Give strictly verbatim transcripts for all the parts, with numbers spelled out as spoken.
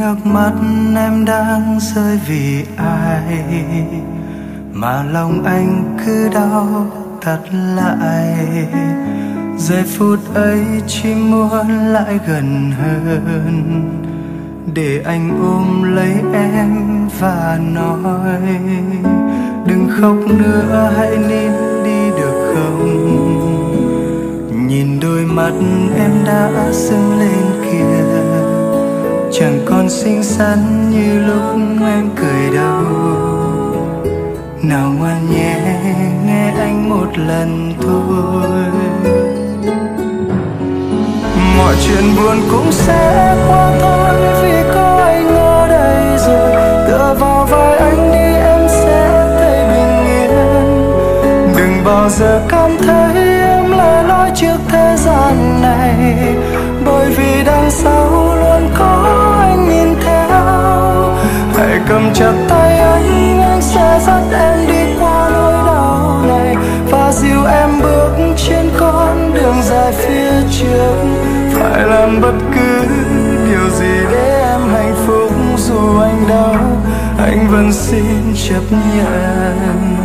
nước mắt em đang rơi vì ai mà lòng anh cứ đau thắt lại. Giây phút ấy chỉ muốn lại gần hơn để anh ôm lấy em và nói đừng khóc nữa, hãy nín đi được không. Nhìn đôi mắt em đã sưng lên kìa, chẳng còn xinh xắn như lúc em cười đâu. Nào ngoan nhé, nghe anh một lần thôi. Mọi chuyện buồn cũng sẽ qua thôi, vì có anh ở đây rồi. Tựa vào vai anh đi em sẽ thấy bình yên. Đừng bao giờ cảm thấy em lẻ loi trước thế gian này, bởi vì đằng sau luôn có anh nhìn theo. Hãy cầm chặt tay anh, anh sẽ dắt em đi qua nỗi đau này và dìu em bước trên con đường dài phía trước. Phải làm bất cứ điều gì để em hạnh phúc, dù anh đau anh vẫn xin chấp nhận.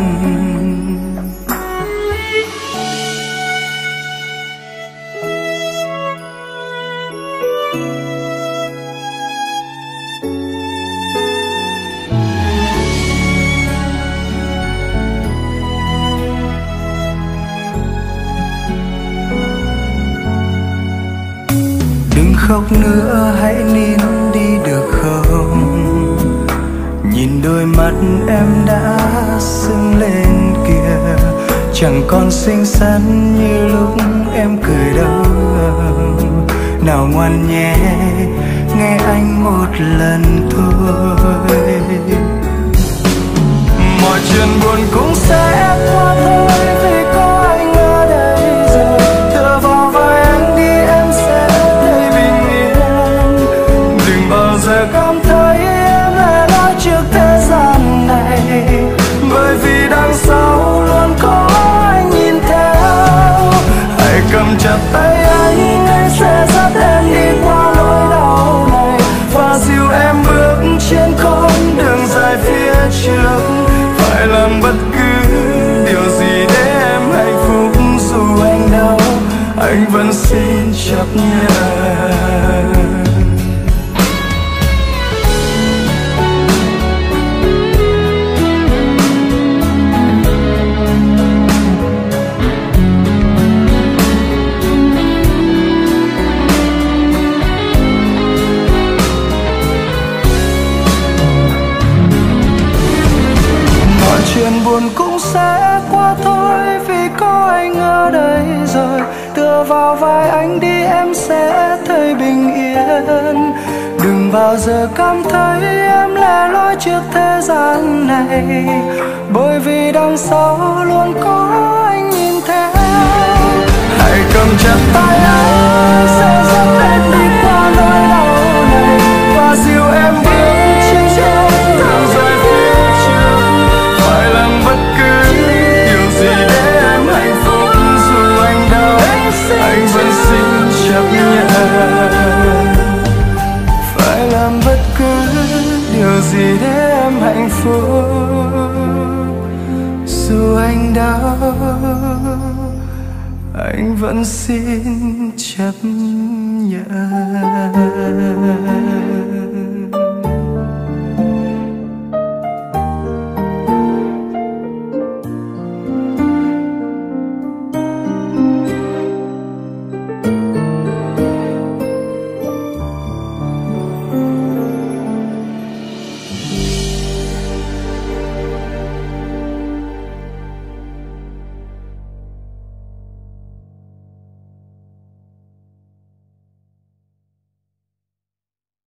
Khóc nữa, hãy nín đi được không. Nhìn đôi mắt em đã sưng lên kìa, chẳng còn xinh xắn như lúc em cười đâu. Nào ngoan nhé, nghe anh một lần thôi. Mọi chuyện buồn cũng sẽ qua thôi, vì có anh ở đây rồi. Tựa vào vai anh đi em sẽ bao giờ cảm thấy em lẻ loi trước thế gian này, bởi vì đằng sau luôn có anh nhìn theo. Hãy cầm chặt tay anh, anh sẽ dắt em đi qua nỗi đau này và dìu em bước trên con đường dài phía trước. Phải làm bất cứ điều gì để em hạnh phúc, dù anh đau anh vẫn xin chấp nhận. Chuyện buồn cũng sẽ qua thôi, vì có anh ở đây rồi. Tựa vào vai anh đi em sẽ thấy bình yên. Đừng bao giờ cảm thấy em lẻ loi trước thế gian này, bởi vì đằng sau luôn có anh nhìn theo. Hãy cầm chặt tay anh, sẽ dắt em đi qua nỗi đau này và dìu em bước trên con đường dài phía trước. Phải làm bất cứ điều gì để em hạnh phúc, dù anh đau anh vẫn xin chấp nhận. Phải làm bất cứ điều gì để em hạnh phúc, dù anh đau anh vẫn xin chấp nhận.